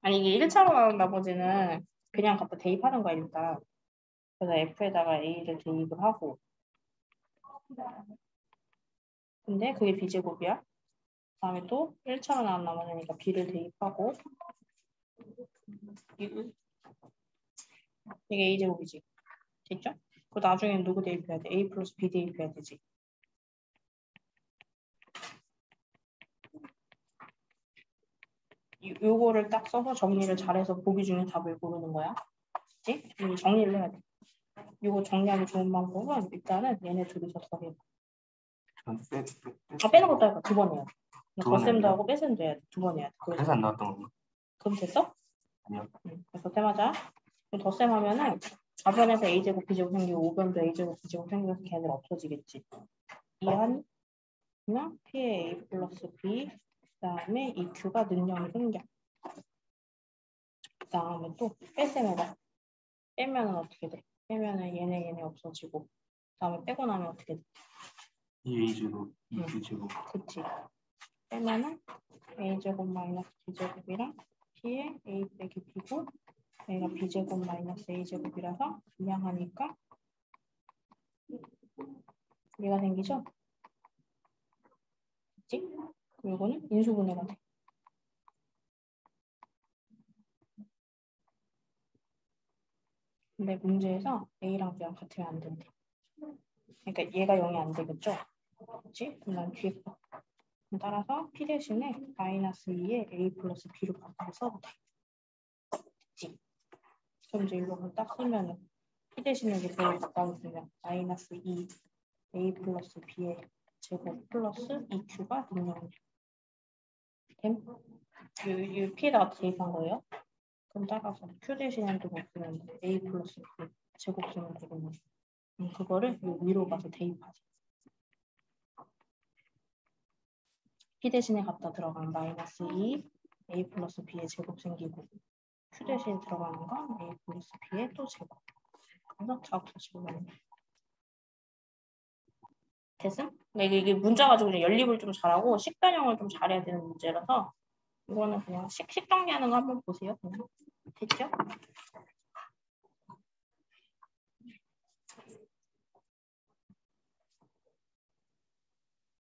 아니 이게 1차로 나온 나머지는 그냥 갖다 대입하는 거야 일단. 그래서 F에다가 A를 대입을 하고. 근데 그게 B제곱이야. 그다음에 또 1차로 나온 나머지니까 B를 대입하고. 이게 A제곱이지. 됐죠? 그 나중엔 누구 대입해야 돼? A 플러스 B 대입해야 되지. 요거를 딱 써서 정리를 잘해서 보기 중에 답을 고르는 거야. 그치? 정리를 해야 돼. 요거 정리하기 좋은 방법은 일단은 얘네 둘이서 더해봐. 빼는 것도 해봐. 2번 해야 돼. 덧셈도 하고 빼셈도 해야 돼. 2번 해야 돼. 그래서 안 나왔던 건가? 그럼 됐어? 아니요. 덧셈하자. 그럼 덧셈하면은 4변에서 A제곱 B제곱 생기고 5변도 A제곱 B제곱 생겨서 걔네들 없어지겠지. 이한 그냥 P의 A 플러스 B 그다음에 이 Q가 능량이 생겨. 그다음에 또 빼셈해봐. 빼면은 어떻게 돼? 빼면은 얘네 없어지고 그다음에 빼고 나면 어떻게 돼? 2A제곱, 2B제곱. 그치. 빼면은 A제곱 마이너스 B제곱이랑 P의 A 빼기 B고 얘가 B제곱 마이너스 A제곱이라서 분양하니까 얘가 생기죠? 그치? 그리고 이거는 인수분해가 돼. 근데 문제에서 A랑 B랑 같으면 안 된대. 그러니까 얘가 0이 안 되겠죠? 그치? 그럼 난 뒤에 거. 따라서 P 대신에 마이너스 2에 A 플러스 B로 바꿔서 써도 돼. 그치? 그럼 이제 이거 딱 쓰면은 P 대신에 이제 그걸 바꿔주면 마이너스 2 A 플러스 B의 제곱 플러스 2Q가 능력이야. 이 P에다가 대입한 거예요. 그럼 따라서 Q 대신에 또 바꾸면 A 플러스 B 제곱 쓰면 되겠네. 그거를 위로 가서 대입하자. P 대신에 갖다 들어가면 마이너스 2 A 플러스 B의 제곱 생기고 Q 대신에 들어가는 건 A 플러스 B의 또 제곱. 그래서 자업사실로 됐음? 근데 이게 문자 가지고 그냥 연립을 좀 잘하고 식변형을 좀 잘해야 되는 문제라서 이거는 그냥 식 정리하는 거 한번 보세요. 그냥. 됐죠?